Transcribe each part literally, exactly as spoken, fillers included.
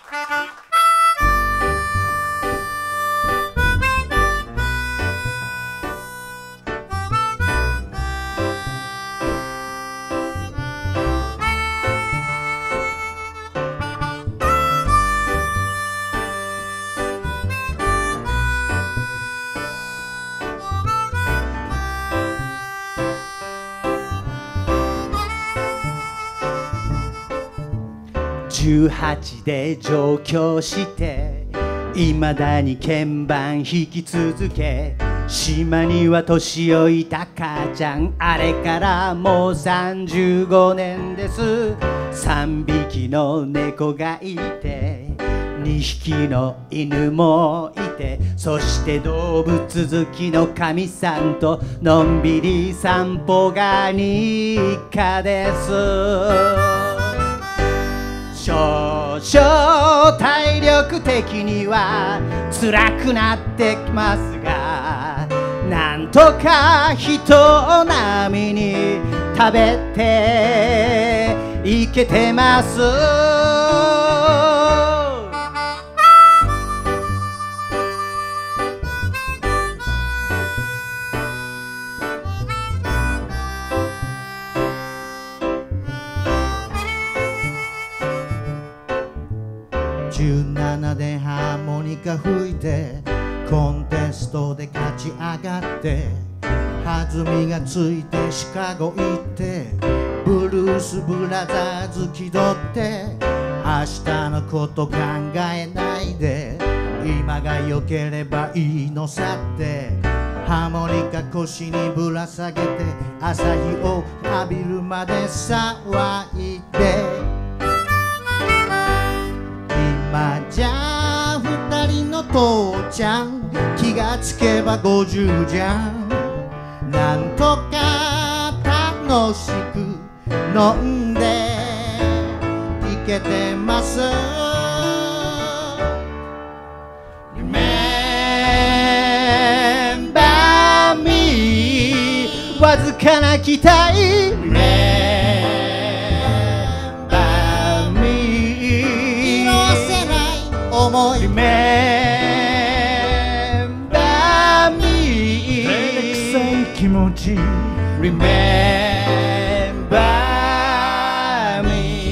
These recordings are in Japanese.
じゅうはちで上京していまだに鍵盤弾き続け、島には年老いた母ちゃん、あれからもうさんじゅうごねんです。さんびきの猫がいてにひきの犬もいて、そして動物好きのかみさんとのんびり散歩が日課です。少々体力的には辛くなってきますが、なんとか人並みに食べていけてます。じゅうななでハーモニカ吹いてコンテストで勝ち上がって、弾みがついてシカゴ行ってブルースブラザーズ気取って、明日のこと考えないで今が良ければいいのさって、ハーモニカ腰にぶら下げて朝日を浴びるまで騒いで、今じゃ二人の父ちゃん気がつけばごじゅうじゃん。なんとか楽しく飲んでいけてます。 Remember me わずかな期待 Remember me 色褪せない思い Remember me 照れくさい気持ち Remember me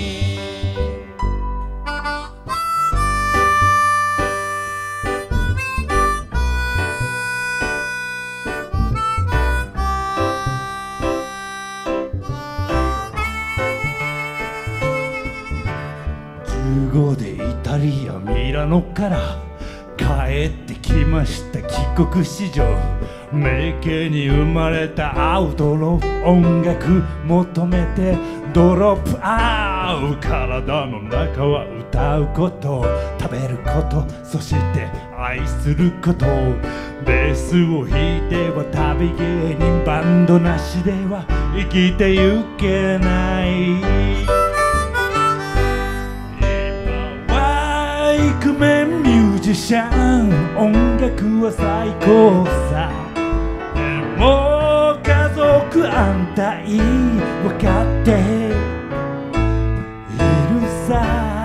じゅうごでイタリアミラノから帰ってきました。帰国子女名家に生まれたアウトロー、音楽求めてドロップアウト。体の中は歌うこと、食べること、そして愛すること。ベースを弾いては旅芸人、バンドなしでは生きてゆけない。イクメンミュージシャン、音楽は最高さ。でも家族安泰分かっているさ。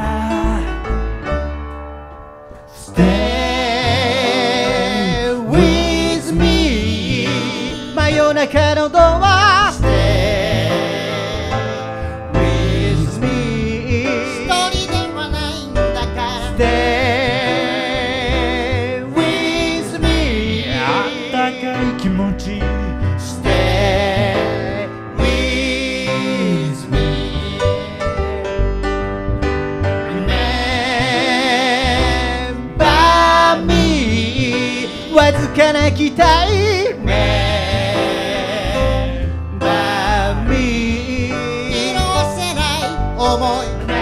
Stay with me 真夜中のドア Stay with me 一人ではないんだから Stay with me あったかい気持ち Stay with me Remember me わずかな期待 Remember me 色褪せない想い